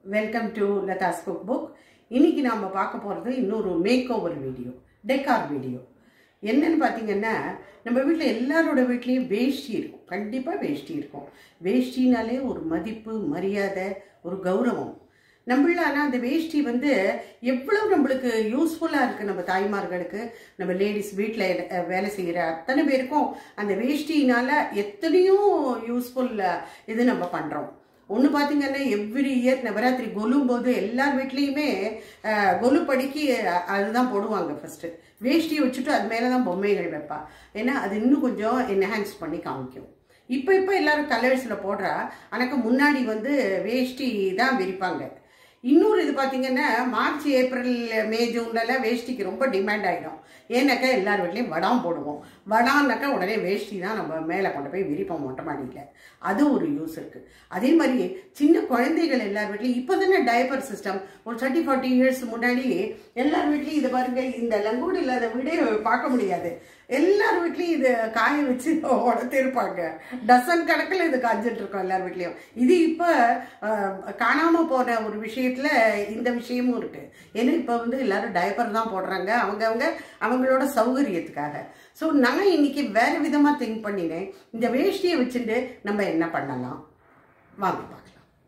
Welcome to Lata's Cookbook. இன்னைக்கு நாம பார்க்க போறது இன்னொரு மேக்ஓவர் வீடியோ, டெக்கார் வீடியோ. என்னன்னு பாத்தீங்கன்னா, நம்ம வீட்ல எல்லாரோட வீட்லயும் வேஷ்டி இருக்கும். கண்டிப்பா வேஷ்டி இருக்கும். வேஷ்டினாலே ஒரு மதிப்பு, மரியாதை, ஒரு கௌரவம். நம்மளால அந்த வேஷ்டி எவ்வளவு நம்மளுக்கு யூஸ்ஃபுல்லா இருக்கு. நம்ம தாய்மார்களுக்கு, நம்ம லேடிஸ் வீட்டில் வேலை செய்கிற அத்தனை பேருக்கும் அந்த வேஷ்டினால எத்தனையோ யூஸ்ஃபுல் இது நம்ம பண்றோம். ஒன்று பார்த்தீங்கன்னா, எவ்ரி இயர் நவராத்திரி கொலும் போது எல்லார் வீட்லேயுமே கொலு படிக்கு அதுதான் போடுவாங்க. ஃபர்ஸ்ட் வேஷ்டியை வச்சுட்டு அது மேலே தான் பொம்மைகள் வைப்பா. ஏன்னா அது இன்னும் கொஞ்சம் என்ஹான்ஸ் பண்ணி காமிக்கும். இப்போ எல்லாரும் கலர்ஸில் போடுறா. ஆனால் முன்னாடி வேஷ்டி தான் விரிப்பாங்க. இன்னொரு இது பார்த்தீங்கன்னா, மார்ச் ஏப்ரல் மே ஜூன்லலாம் வேஷ்டிக்கு ரொம்ப டிமாண்ட் ஆகிடும். ஏன்னாக்கா எல்லார் வீட்லேயும் வடாம் போடுவோம். வடான்னாக்கா உடனே வேஷ்டி தான் நம்ம மேலே கொண்டு போய் விரிப்போம் மொட்டை மாடியில். அது ஒரு யூஸ் இருக்குது. அதே மாதிரி சின்ன குழந்தைகள் எல்லார் வீட்லையும் இப்போ தானே டைப்பர் சிஸ்டம். ஒரு 30-40 இயர்ஸ் முன்னாடி எல்லார் வீட்லையும் இது பாருங்க, இந்த லங்கோடு இல்லாத வீடே பார்க்க முடியாது. எல்லார் வீட்லையும் இது காய வச்சு உடத்திருப்பாங்க. டசன் கணக்கில் இது காய்ச்சிட்டு இருக்கோம் எல்லார் வீட்லையும். இது இப்போ காணாமல் போன ஒரு விஷயத்துல இந்த விஷயமும் இருக்கு. ஏன்னா இப்போ எல்லாரும் டைப்பர் தான் போடுறாங்க அவங்களோட சௌகரியத்துக்காக. ஸோ நான் இன்னைக்கு வேற விதமாக திங்க் பண்ணினேன். இந்த வேஷ்டியை வச்சுட்டு நம்ம என்ன பண்ணலாம் வாங்க பார்க்கலாம்.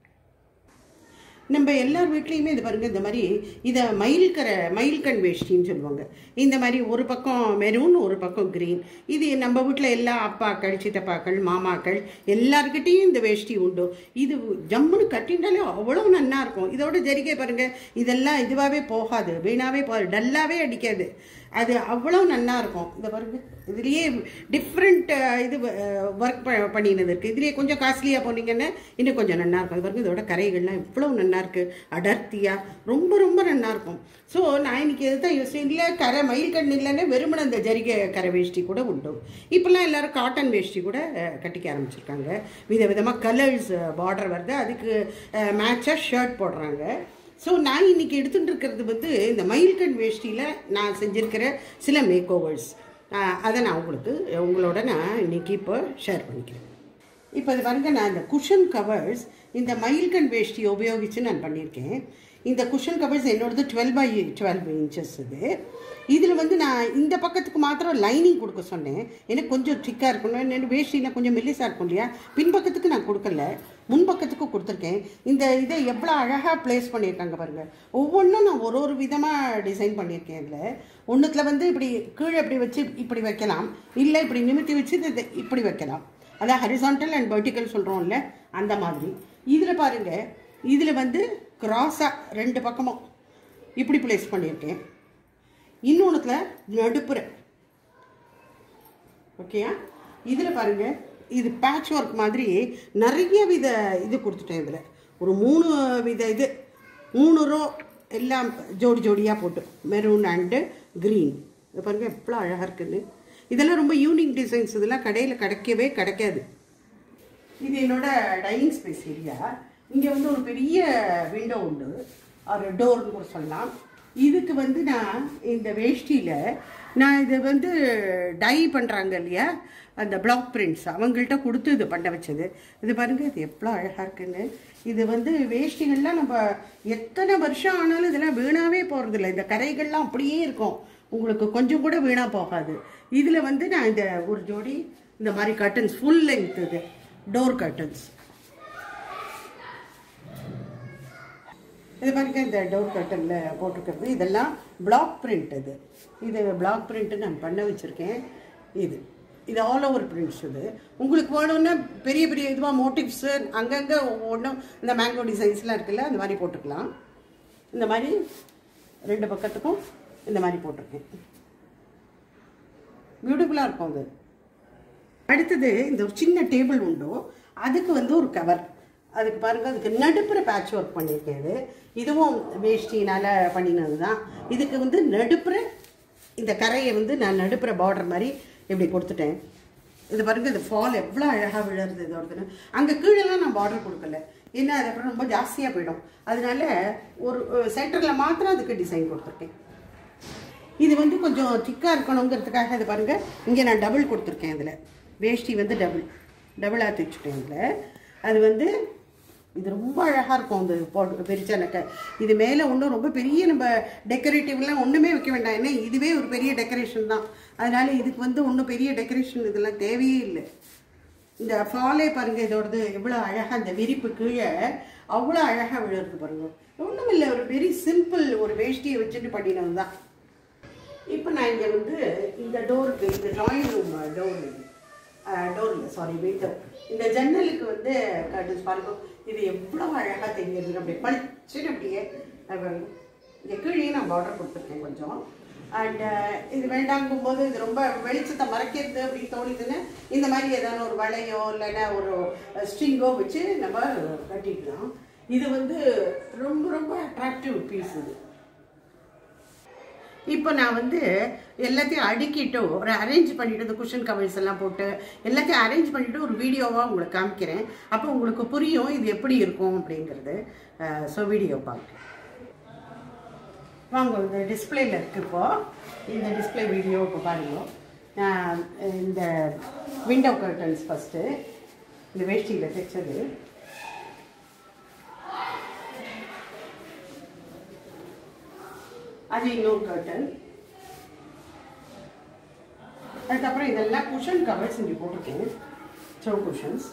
நம்ம எல்லார் வீட்லேயுமே இது பாருங்க, இந்த மாதிரி இதை மயில்கண் வேஷ்டின்னு சொல்லுவாங்க. இந்த மாதிரி ஒரு பக்கம் மெரூன், ஒரு பக்கம் கிரீன். இது நம்ம வீட்டில் எல்லா அப்பாக்கள், சித்தப்பாக்கள், மாமாக்கள் எல்லாருக்கிட்டையும் இந்த வேஷ்டி உண்டு. இது ஜம்முன்னு கட்டினாலே அவ்வளோ நல்லா இருக்கும். இதோட ஜரிகை பாருங்க, இதெல்லாம் இதுவாகவே போகாது, வீணாவே போகாது, டல்லாவே அடிக்காது. அது அவ்வளோ நல்லா இருக்கும். இதை பாருங்க, இதுலேயே டிஃப்ரெண்ட் இது ஒர்க் பண்ணினது இருக்குது. இதுலேயே கொஞ்சம் காஸ்ட்லியாக போனீங்கன்னா இன்னும் கொஞ்சம் நல்லா இருக்கும். இது பாருங்க, இதோட கரைகள்லாம் இவ்வளோ நல்லா இருக்குது, அடர்த்தியாக ரொம்ப ரொம்ப நல்லா இருக்கும். ஸோ நான் இன்னைக்கு இதுதான் யோசிச்சேன். இல்லை மயில்கண் இல்லைன்னா வெறுமனை இந்த ஜரிகை கரை வேஷ்டி கூட உண்டு. இப்போல்லாம் எல்லாரும் காட்டன் வேஷ்டி கூட கட்டிக்க ஆரம்பிச்சிருக்காங்க. விதவிதமாக கலர்ஸ் பார்டர் வருது, அதுக்கு மேட்சாக ஷர்ட் போடுறாங்க. ஸோ நான் இன்னைக்கு எடுத்துகிட்டு இருக்கிறது இந்த மயில்கண் வேஷ்டியில் நான் செஞ்சுருக்கிற சில மேக் ஓவர்ஸ். அதை நான் உங்களோட நான் இன்னைக்கு இப்போ ஷேர் பண்ணிக்கிறேன். இப்போ இது பாருங்க, நான் இந்த குஷன் கவர்ஸ் இந்த மயில்கண் வேஷ்டியை உபயோகித்து நான் பண்ணியிருக்கேன். இந்த குஷன் கவர்ஸ் என்னோடது 12x12 இன்ச்சஸ். இதில் நான் இந்த பக்கத்துக்கு மாத்திரம் லைனிங் கொடுக்க சொன்னேன். எனக்கு கொஞ்சம் திக்காக இருக்கணும். என்னென்ன வேஷ்டினா கொஞ்சம் மெல்லிசாக இருக்கும் இல்லையா, பின்பக்கத்துக்கு நான் கொடுக்கல, முன்பக்கத்துக்கு கொடுத்துருக்கேன். இந்த இதை எவ்வளோ அழகாக ப்ளேஸ் பண்ணியிருக்காங்க பாருங்கள். ஒவ்வொன்றும் நான் ஒரு விதமாக டிசைன் பண்ணியிருக்கேன். இதில் ஒன்றுத்தில் இப்படி கீழே இப்படி வச்சு இப்படி வைக்கலாம், இல்லை இப்படி நிமித்தி வச்சு இதை இப்படி வைக்கலாம். அதான் ஹரிசான்டல் அண்ட் வெர்டிக்கல் சொல்கிறோம்ல, அந்த மாதிரி. இதில் பாருங்கள், இதில் கிராஸாக ரெண்டு பக்கமும் இப்படி ப்ளேஸ் பண்ணியிருக்கேன். இன்னொன்றுத்தில் நடுப்புற. ஓகேயா? இதில் பாருங்கள், இது பேட்ச் ஒர்க் மாதிரி நிறைய வித இது கொடுத்துட்டேன். இதில் ஒரு 3 வித இது 3 ரோ எல்லாம் ஜோடியாக போட்டு மெரூன் அண்டு க்ரீன். இது பாருங்கள் எவ்வளோ அழகாக இருக்குன்னு. இதெல்லாம் ரொம்ப யூனிக் டிசைன்ஸ். இதெல்லாம் கடையில் கிடைக்காது. இது என்னோட டைனிங் ஸ்பேஸ் ஏரியா. இங்கே ஒரு பெரிய விண்டோ உண்டு, ஒரு டோர்னு கூட சொல்லலாம். இதுக்கு நான் இந்த வேஷ்டியில் நான் இது டை பண்ணுறாங்க இல்லையா, அந்த பிளாக் பிரிண்ட்ஸ் அவங்கள்ட்ட கொடுத்து இது பண்ண வச்சது. இது பாருங்கள், இது எவ்வளோ அழகாக இருக்குன்னு. இது வேஷ்டிகள்லாம் நம்ம எத்தனை வருஷம் ஆனாலும் இதெல்லாம் வீணாகவே போகிறதில்ல. இந்த கரைகள்லாம் அப்படியே இருக்கும், உங்களுக்கு கொஞ்சம் கூட வீணாக போகாது. இதில் நான் இந்த ஒரு ஜோடி இந்த மாதிரி கர்டன்ஸ், ஃபுல் லென்த் இது டோர் கர்டன்ஸ். இது பாருங்க, இந்த டோர் கர்டனில் போட்டிருக்கிறது இதெல்லாம் பிளாக் பிரிண்ட். இது பிளாக் பிரிண்ட்டு நான் பண்ண வச்சுருக்கேன். இது ஆல் ஓவர் பிரிண்ட்ஸ். உங்களுக்கு வேணும்னா பெரிய பெரிய இதுவாக மோட்டிவ்ஸு அங்கங்கே ஒவ்வொன்றும் இந்த மேங்கோ டிசைன்ஸ்லாம் இருக்குல்ல, அந்த மாதிரி போட்டுக்கலாம். இந்த மாதிரி ரெண்டு பக்கத்துக்கும் இந்த மாதிரி போட்டிருக்கேன். பியூட்டிஃபுல்லாக இருக்கும் அது. அடுத்தது இந்த ஒரு சின்ன டேபிள் உண்டோ, அதுக்கு ஒரு கவர். அதுக்கு பாருங்கள், அதுக்கு நடுப்புற பேட்ச் ஒர்க் பண்ணியிருக்கேன். இதுவும் வேஷ்டினால் பண்ணினது தான். இதுக்கு நடுப்புற இந்த கரையை நான் நடுப்புற பார்டர் மாதிரி இப்படி கொடுத்துட்டேன். இது பாருங்கள், இந்த ஃபால் எவ்வளோ அழகாக விழுறது. இதோடதுன்னு அங்கே கீழெல்லாம் நான் பார்டர் கொடுக்கல, ஏன்னா அது அப்புறம் ரொம்ப ஜாஸ்தியாக போயிடும். அதனால ஒரு சென்டரில் மாத்திரம் அதுக்கு டிசைன் கொடுத்துருக்கேன். இது கொஞ்சம் திக்காக இருக்கணுங்கிறதுக்காக இது பாருங்கள், இங்கே நான் டபுள் கொடுத்துருக்கேன். இதில் வேஷ்டி டபுளாக தைச்சுட்டேன். இதில் அது இது ரொம்ப அழகாக இருக்கும். அந்த பெருச்சானக்கை இது மேலே ஒன்றும் ரொம்ப பெரிய நம்ம டெக்கரேட்டிவ்லாம் ஒன்றுமே வைக்க வேண்டாம். ஏன்னா இதுவே ஒரு பெரிய டெக்கரேஷன் தான். அதனால இதுக்கு வந்து ஒன்றும் பெரிய டெக்கரேஷன் இதெல்லாம் தேவையே இல்லை. இந்த ஃபாலே பாருங்கள், இதோடது எவ்வளோ அழகாக அந்த விரிப்பு கீழே அவ்வளோ அழகாக விழுறது பாருங்க. ஒன்றும் இல்லை, ஒரு வெரி சிம்பிள் ஒரு வேஷ்டியை வச்சுட்டு பண்ணினது தான். இப்போ நான் இங்கே வந்து இந்த டோருக்கு, இந்த ட்ராயிங் ரூம் டோரில் சாரி விண்டோ, இந்த ஜன்னலுக்கு வந்து கர்டன்ஸ் பாருங்க. இது எவ்வளோ அழகாக தெரியுது. அப்படியே பளிச்சுன்னு அப்படியே இங்கே கீழே நான் பார்டர் கொடுத்துருக்கேன் கொஞ்சம். அண்ட் இது வேண்டாங்கும் போது இது ரொம்ப வெளிச்சத்தை மறைக்கிறது அப்படின்னு தோணுதுன்னு இந்த மாதிரி ஏதாவது ஒரு வளையோ இல்லைன்னா ஒரு ஸ்ட்ரிங்கோ வச்சு நம்ம கட்டிக்கலாம். இது வந்து ரொம்ப ரொம்ப அட்ராக்டிவ் பீஸ் இது. இப்போ நான் வந்து எல்லாத்தையும் அடுக்கிட்டு ஒரு அரேஞ்ச் பண்ணிவிட்டு இந்த குஷன் கவர்ஸ் எல்லாம் போட்டு எல்லாத்தையும் அரேஞ்ச் பண்ணிவிட்டு ஒரு வீடியோவாக உங்களுக்கு காமிக்கிறேன். அப்போ உங்களுக்கு புரியும் இது எப்படி இருக்கும் அப்படிங்கிறது. ஸோ வீடியோ பார்க்க வாங்க. இந்த டிஸ்பிளேயில் இருக்குது. இப்போது இந்த டிஸ்பிளே வீடியோ இப்போ பாருங்க. இந்த விண்டோ கர்டன்ஸ் ஃபஸ்ட்டு இந்த வேஷ்டியில் தைச்சது. அது இன்னொரு கர்டன். அதுக்கப்புறம் இதெல்லாம் குஷன் கவர்ஸ் இங்கே போட்டிருக்கேன், த்ரோ குஷன்ஸ்.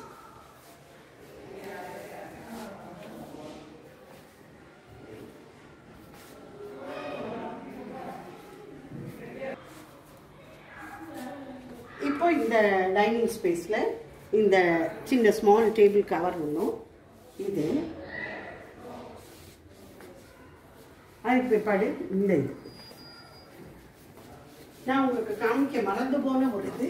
இப்போ இந்த டைனிங் ஸ்பேஸில் இந்த சின்ன ஸ்மால் டேபிள் கவர் ஒன்றும், இது அதுக்கு பிற்பாடு இந்த இது நான் உங்களுக்கு காமிக்க மறந்து போன ஒரு இது,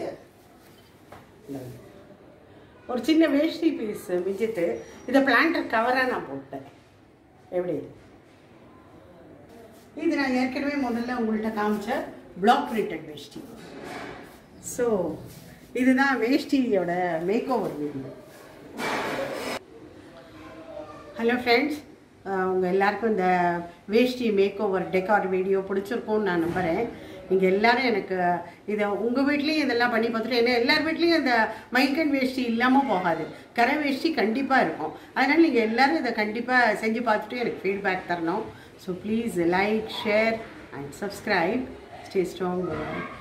ஒரு சின்ன வேஷ்டி பீஸ் மிஞ்சிட்டு இதை பிளான்டர் கவராக நான் போட்டேன். எப்படி இது நான் ஏற்கனவே முதல்ல உங்கள்கிட்ட காமிச்ச பிளாக் பிரிண்டட் வேஷ்டி. ஸோ இதுதான் வேஷ்டியோட make over video. Hello friends, உங்கள் எல்லாருக்கும் இந்த வேஷ்டி மேக் ஓவர் டெக்கார் வீடியோ பிடிச்சிருக்கும்னு நான் நம்புகிறேன். நீங்கள் எல்லோரும் எனக்கு இதை உங்கள் வீட்லேயும் இதெல்லாம் பண்ணி பார்த்துட்டு, ஏன்னா எல்லார் வீட்லேயும் இந்த மைல்கன் வேஷ்டி இல்லாமல் போகாது, கரை வேஷ்டி கண்டிப்பாக இருக்கும். அதனால் நீங்கள் எல்லோரும் இதை கண்டிப்பாக செஞ்சு பார்த்துட்டு எனக்கு ஃபீட்பேக் தரணும். So please like, share and subscribe. Stay strong.